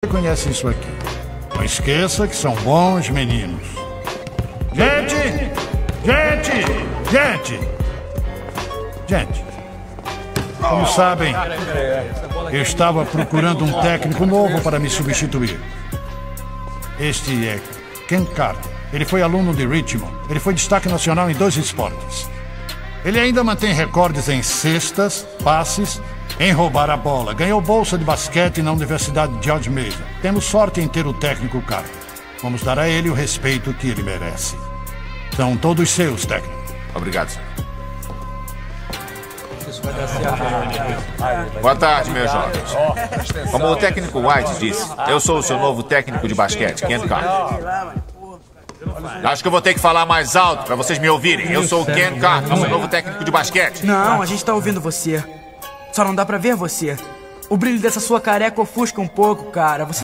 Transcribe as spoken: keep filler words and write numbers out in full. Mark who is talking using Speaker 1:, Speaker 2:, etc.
Speaker 1: conhece isso aqui. Não esqueça que são bons meninos. Gente! Gente! Gente! Gente! Como sabem, eu estava procurando um técnico novo para me substituir. Este é Ken Carter. Ele foi aluno de Richmond. Ele foi destaque nacional em dois esportes. Ele ainda mantém recordes em cestas, passes, em roubar a bola. Ganhou bolsa de basquete na Universidade George Mason. Temos sorte em ter o técnico Carter. Vamos dar a ele o respeito que ele merece. São todos seus, técnico.
Speaker 2: Obrigado, senhor. Boa tarde, meus jovens. Como o técnico White disse, eu sou o seu novo técnico de basquete, Ken Carter. Acho que eu vou ter que falar mais alto para vocês me ouvirem. Eu sou o Ken Carter, seu novo técnico de basquete.
Speaker 3: Não, a gente tá ouvindo você. Só não dá pra ver você. O brilho dessa sua careca ofusca um pouco, cara. Você